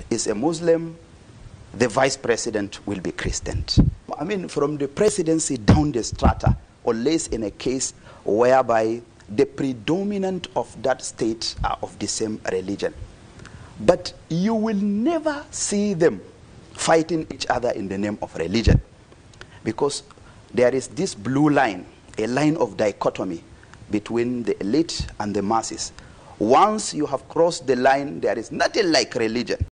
is a Muslim, the vice president will be Christian. I mean, from the presidency down the strata, unless in a case whereby the predominant of that state are of the same religion. But you will never see them fighting each other in the name of religion, because there is this blue line, a line of dichotomy between the elite and the masses. Once you have crossed the line, there is nothing like religion.